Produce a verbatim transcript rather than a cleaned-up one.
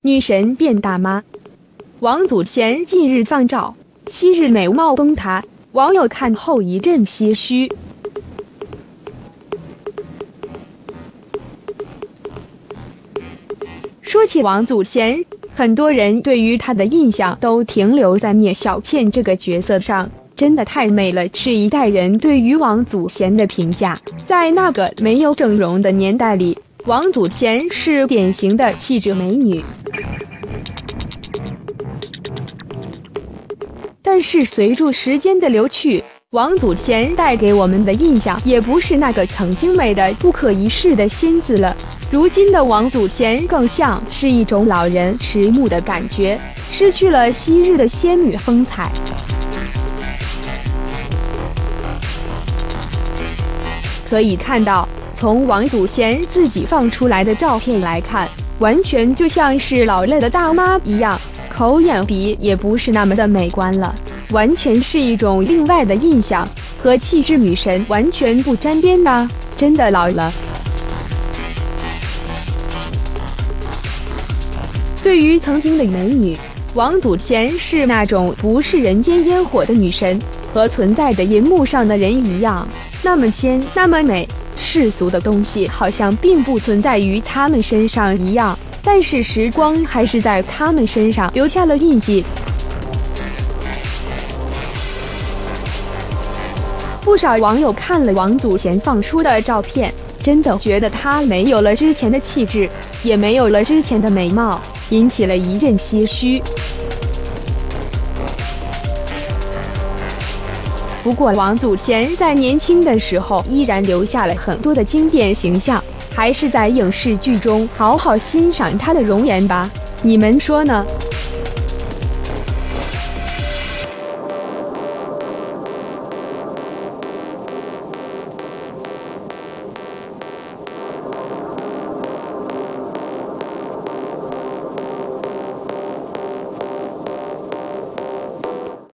女神变大妈。王祖贤近日放照，昔日美貌崩塌，网友看后一阵唏嘘。说起王祖贤，很多人对于她的印象都停留在聂小倩这个角色上，真的太美了，是一代人对于王祖贤的评价。在那个没有整容的年代里，王祖贤是典型的气质美女。但是随着时间的流去，王祖贤带给我们的印象也不是那个曾经美的不可一世的仙子了。如今的王祖贤更像是一种老人迟暮的感觉，失去了昔日的仙女风采。可以看到，从王祖贤自己放出来的照片来看，完全就像是老了的大妈一样，口眼鼻也不是那么的美观了，完全是一种另外的印象，和气质女神完全不沾边啊，真的老了。对于曾经的美女，王祖贤是那种不是人间烟火的女神，和存在的银幕上的人一样，那么仙，那么美，世俗的东西好像并不存在于他们身上一样，但是时光还是在他们身上留下了印记。不少网友看了王祖贤放出的照片，真的觉得她没有了之前的气质，也没有了之前的美貌，引起了一阵唏嘘。不过王祖贤在年轻的时候依然留下了很多的经典形象，还是在影视剧中好好欣赏她的容颜吧，你们说呢？